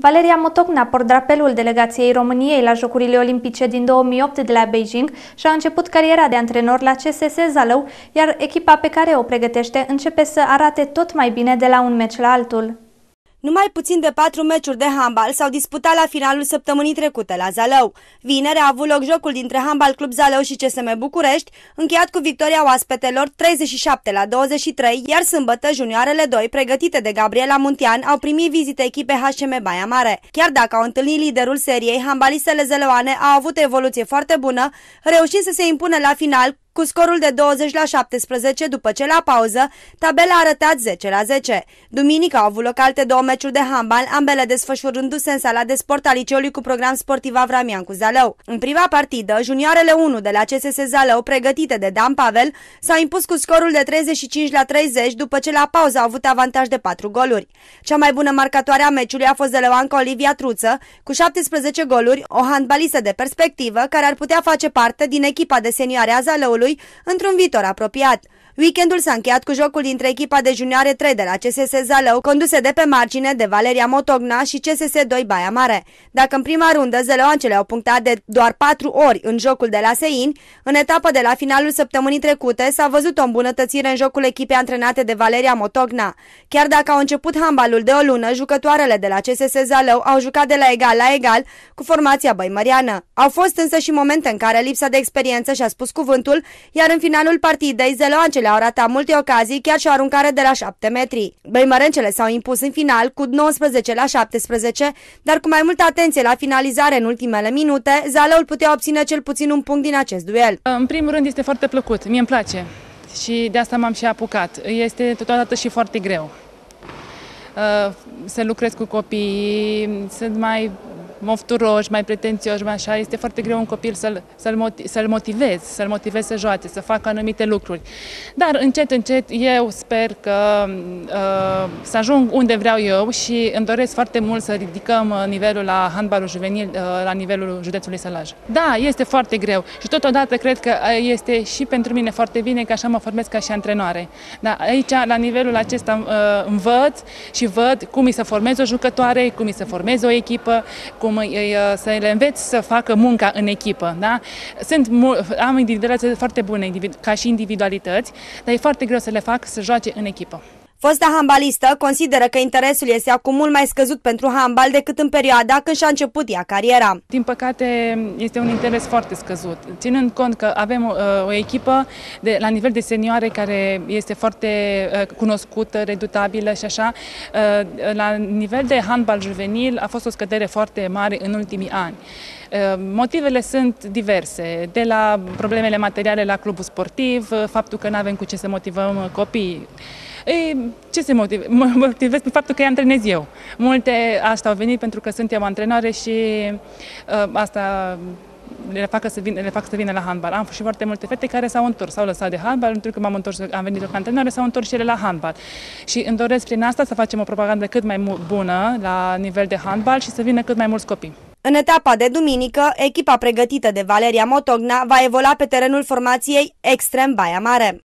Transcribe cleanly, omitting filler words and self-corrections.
Valeria Motocna, portdrapelul delegației României la Jocurile Olimpice din 2008 de la Beijing, și-a început cariera de antrenor la CSS Zalău, iar echipa pe care o pregătește începe să arate tot mai bine de la un meci la altul. Numai puțin de 4 meciuri de handbal s-au disputat la finalul săptămânii trecute la Zalău. Vineri a avut loc jocul dintre Handbal Club Zalău și CSM București, încheiat cu victoria oaspetelor 37-23, iar sâmbătă junioarele 2, pregătite de Gabriela Muntean, au primit vizite echipei HCM Baia Mare. Chiar dacă au întâlnit liderul seriei, handbalistele zălăoane au avut o evoluție foarte bună, reușind să se impună la final cu scorul de 20-17, după ce la pauză tabela a arătat 10-10. Duminică au avut loc alte 2 meciuri de handbal, ambele desfășurându-se în sala de sport a liceului cu program sportiv Avramian cu Zalău. În prima partidă, junioarele 1 de la CSS Zalău, pregătite de Dan Pavel, s-au impus cu scorul de 35-30, după ce la pauză au avut avantaj de 4 goluri. Cea mai bună marcatoare a meciului a fost zălăoanca Olivia Truță, cu 17 goluri, o handbalistă de perspectivă care ar putea face parte din echipa de senioare a Zalăului într-un viitor apropiat. Weekendul s-a încheiat cu jocul dintre echipa de junioare 3 de la CSS Zalău, conduse de pe margine de Valeria Motocna și CSS 2 Baia Mare. Dacă în prima rundă zălăoancele au punctat de doar 4 ori în jocul de la Sein, în etapa de la finalul săptămânii trecute s-a văzut o îmbunătățire în jocul echipei antrenate de Valeria Motocna. Chiar dacă au început handbalul de o lună, jucătoarele de la CSS Zalău au jucat de la egal cu formația băimăreană. Au fost însă și momente în care lipsa de experiență și-a spus cuvântul, iar în finalul partidei zălăoancele au ratat multe ocazii, chiar și o aruncare de la 7 metri. Băimărencele s-au impus în final cu 19-17, dar cu mai multă atenție la finalizare în ultimele minute, Zalăul putea obține cel puțin un punct din acest duel. În primul rând este foarte plăcut, mie îmi place și de asta m-am și apucat. Este totodată și foarte greu. Să lucrez cu copiii, sunt mai mofturoși, mai pretențioși, mai așa, este foarte greu un copil să-l motivezi să joace, să facă anumite lucruri. Dar încet, încet eu sper că să ajung unde vreau eu și îmi doresc foarte mult să ridicăm nivelul la handbalul juvenil la nivelul județului Sălaj. Da, este foarte greu și totodată cred că este și pentru mine foarte bine că așa mă formez ca și antrenoare. Dar aici, la nivelul acesta, învăț și văd cum îi să formez o jucătoare, cum îi să formez o echipă, cum să le înveți să facă munca în echipă. Da? Am individualități foarte bune ca și individualități, dar e foarte greu să le fac să joace în echipă. Fosta handbalistă consideră că interesul este acum mult mai scăzut pentru handbal decât în perioada când și-a început ea cariera. Din păcate, este un interes foarte scăzut. Ținând cont că avem o echipă la nivel de senioare care este foarte cunoscută, redutabilă și așa, la nivel de handbal juvenil a fost o scădere foarte mare în ultimii ani. Motivele sunt diverse, de la problemele materiale la clubul sportiv, faptul că nu avem cu ce să motivăm copiii. Ce se motivez? Pe faptul că îi antrenez eu. Multe asta au venit pentru că sunt eu antrenoare și asta le fac să vină la handbal. Am și foarte multe fete care s-au întors, s-au lăsat de handbal, pentru că am venit eu ca antrenoare, s-au întors și ele la handbal. Și îmi doresc prin asta să facem o propagandă cât mai bună la nivel de handbal și să vină cât mai mulți copii. În etapa de duminică, echipa pregătită de Valeria Motocna va evolua pe terenul formației Extrem Baia Mare.